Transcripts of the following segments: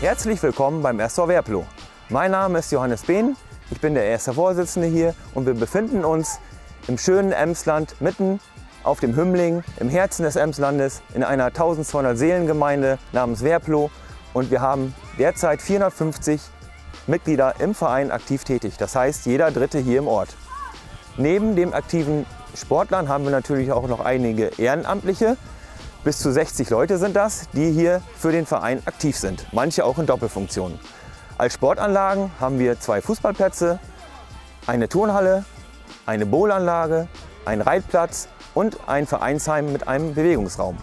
Herzlich willkommen beim SV Werploh. Mein Name ist Johannes Behn, ich bin der erste Vorsitzende hier und wir befinden uns im schönen Emsland, mitten auf dem Hümmling, im Herzen des Emslandes, in einer 1200 Seelengemeinde namens Werploh, und wir haben derzeit 450 Mitglieder im Verein aktiv tätig, das heißt jeder Dritte hier im Ort. Neben den aktiven Sportlern haben wir natürlich auch noch einige Ehrenamtliche. Bis zu 60 Leute sind das, die hier für den Verein aktiv sind, manche auch in Doppelfunktionen. Als Sportanlagen haben wir 2 Fußballplätze, eine Turnhalle, eine Bowlanlage, einen Reitplatz und ein Vereinsheim mit einem Bewegungsraum.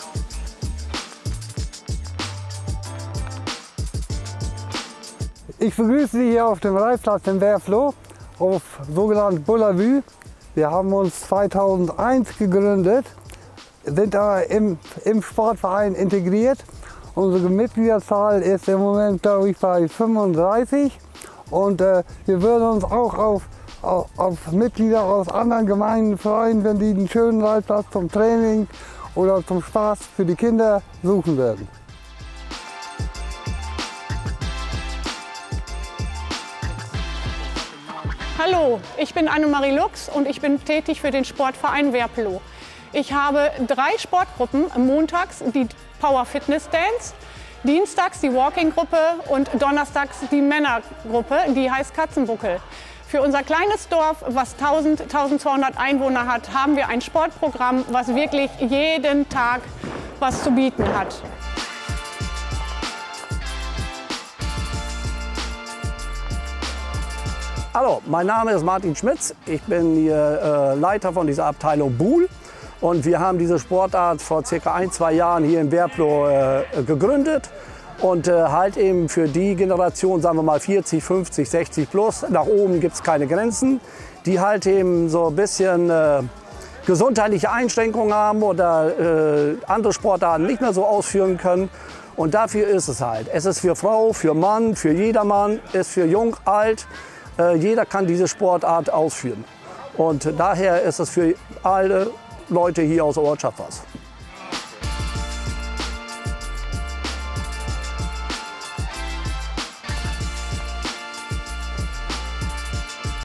Ich begrüße Sie hier auf dem Reitplatz in Werploh, auf sogenannten Bullabü. Wir haben uns 2001 gegründet, sind aber im Sportverein integriert. Unsere Mitgliederzahl ist im Moment, glaube ich, bei 35. Und wir würden uns auch auf Mitglieder aus anderen Gemeinden freuen, wenn die einen schönen Reitplatz zum Training oder zum Spaß für die Kinder suchen würden. Hallo, ich bin Annemarie Lux und ich bin tätig für den Sportverein Werploh. Ich habe 3 Sportgruppen, montags die Power Fitness Dance, dienstags die Walking-Gruppe und donnerstags die Männergruppe, die heißt Katzenbuckel. Für unser kleines Dorf, was 1200 Einwohner hat, haben wir ein Sportprogramm, was wirklich jeden Tag was zu bieten hat. Hallo, mein Name ist Martin Schmitz. Ich bin hier Leiter von dieser Abteilung Buhl. Und wir haben diese Sportart vor ca. 1-2 Jahren hier in Werploh gegründet. Und halt eben für die Generation, sagen wir mal 40, 50, 60 plus, nach oben gibt es keine Grenzen, die halt eben so ein bisschen gesundheitliche Einschränkungen haben oder andere Sportarten nicht mehr so ausführen können. Und dafür ist es halt. Es ist für Frau, für Mann, für jedermann, ist für jung, alt. Jeder kann diese Sportart ausführen. Und daher ist es für alle Leute hier aus der Ortschaft was.